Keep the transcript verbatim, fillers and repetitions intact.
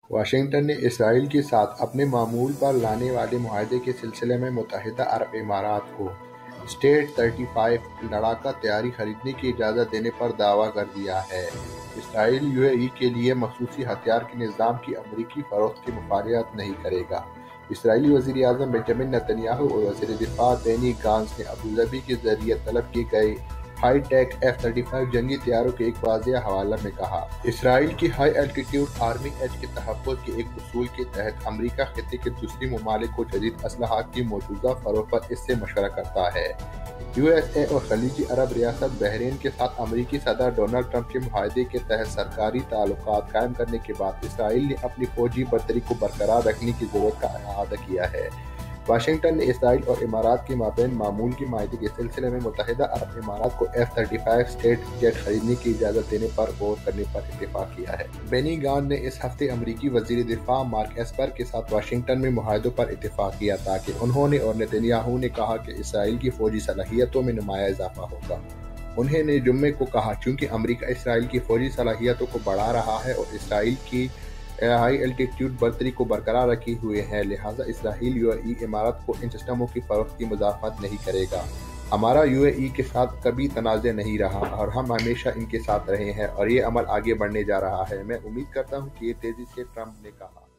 Washington نے اسرائیل کے ساتھ اپنے معمول پر لانے والے معاہدے کے سلسلے میں متحدہ عرب امارات کو اسٹیٹ تھرٹی فائیو لڑاکا طیارے خریدنے کی اجازت دینے پر دعویٰ کر دیا ہے۔ اسرائیل یو اے ای کے لیے مخصوصی ہتھیار کے نظام کی امریکی فروخت کی مخالفت نہیں کرے گا۔ اسرائیلی وزیر اعظم بنجامن نیتن یاہو اور وزیر دفاع بینی گانٹز نے ابوظہبی کے ذریعے طلب کیے گئے high tech F thirty five جنگی طیاروں کے ایک واضح حوالے میں کہا۔ اسرائیل کی ہائی الٹیٹیوڈ آرمنگ ایج کے تحفظ کے ایک اصول کے تحت امریکہ خطے کے دوسرے ممالک کو جدید اسلحہ کی موجودہ فروخت پر اس سے مشورہ کرتا ہے۔ یو ایس اے اور خلیجی عرب ریاست بحرین کے ساتھ امریکی صدر ڈونلڈ ٹرمپ کے معاہدے کے تحت سرکاری تعلقات قائم کرنے کے بعد اسرائیل نے اپنی فوجی برتری کو برقرار رکھنے کی ضرورت کا اعادہ کیا ہے۔ واشنگٹن نے اسرائیل اور امارات کے مابین معمول کے معاہدے کے سلسلے میں متحدہ عرب امارات کو F thirty five stealth jet خریدنے کی اجازت دینے پر غور کرنے پر اتفاق کیا ہے۔ بینی گانٹز نے اس ہفتے امریکی وزیر دفاع مارک ایسپر کے ساتھ واشنگٹن میں معاہدوں پر اتفاق کیا تاکہ انہوں نے اور نیتن یاہو نے کہا کہ اسرائیل کی فوجی صلاحیتوں میں نمایاں اضافہ ہوگا۔ انہوں نے جمعے کو کہا چونکہ امریکہ اسرائیل کی فوجی صلاحیتوں کو بڑھا رہا ہے اور اسرائیل کی ہائی الٹیٹیوڈ برتری کو برقرار رکھے ہوئے ہے، لہٰذا اسرائیل یو اے ای امارات کو ان سسٹموں کی فروخت کی مضافت نہیں کرے گا۔ ہمارا یو اے ای کے ساتھ کبھی تنازع نہیں رہا اور ہم ہمیشہ ان کے ساتھ رہے ہیں اور یہ عمل آگے بڑھنے جا رہا ہے۔ میں امید کرتا ہوں کہ یہ تیزی سے ٹرمپ نے کہا۔